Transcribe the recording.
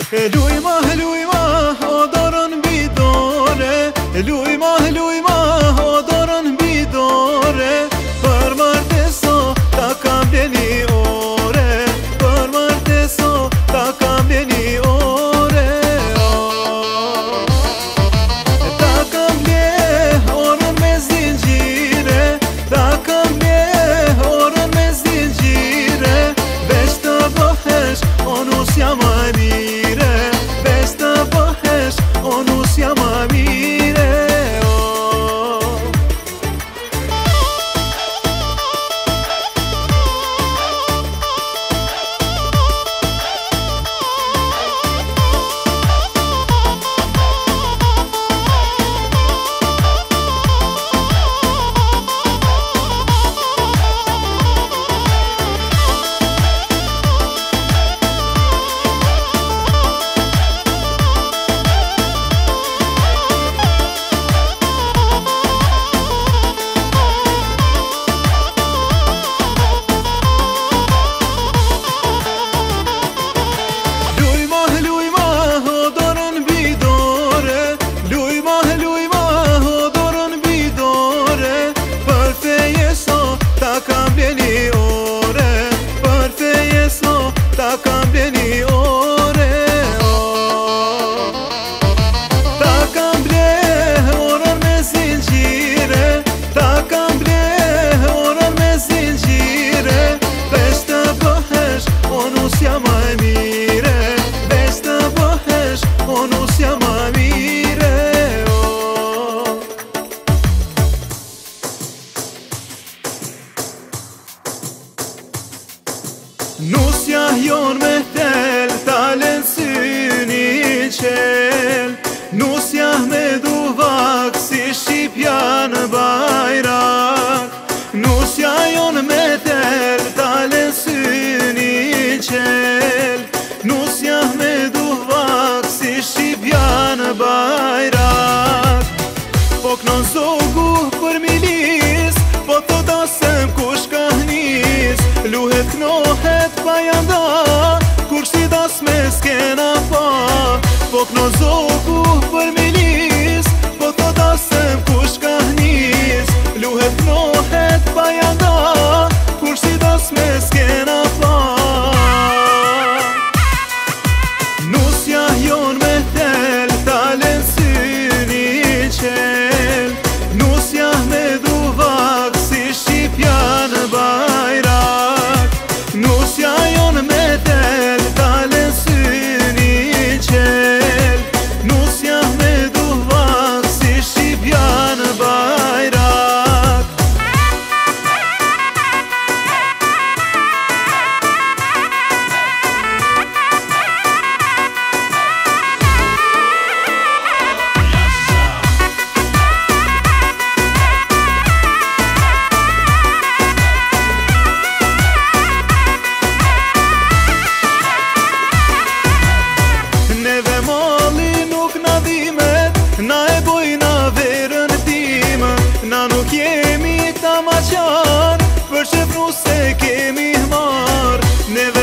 Lujma, o dorën bidore. Lujma, o dorën bidore. Për marteso, ta kam bleni ore. Për marteso, ta kam bleni ore. Ta kam ble orën me zingjire. Ta kam ble orën me zingjire. Veç të bëhesh, onus jam a mire. Veç të bëhesh, onus jam a mire. Ta kam bleni ore, për feje so, ta kam bleni ore. Ta kam ble orën me zingjire. Ta kam ble orën me zingjire. Veç të bëhesh, onus jam a mire. Veç të bëhesh, onus jam a mire. Nusja jon me tel, talen syni qel. Nusja me duvak, si shqipja në bajrak. Nusja jon me tel, talen syni qel. Nusja me duvak, si shqipja në bajrak. Po knon zogu për milis, po të dasem kush ka hnis. Luhet knohet pa janda, kur si das me skena pa. Po kno zogu për milis, po të dasem kush ka hnis. Luhet knohet pa janda, kur si das me skena pa. Nusja jon me tel, talen syni qel. Nusja me duvak, si shqipja në bajrak. Nusja jon me tel, talen syni qel. Nusja me duvak, si shqipja në bajrak. Neve mali nuk na dhimet, na e bojna verën time. Na nuk jemi ta maqar, për që vru se kemi hmar.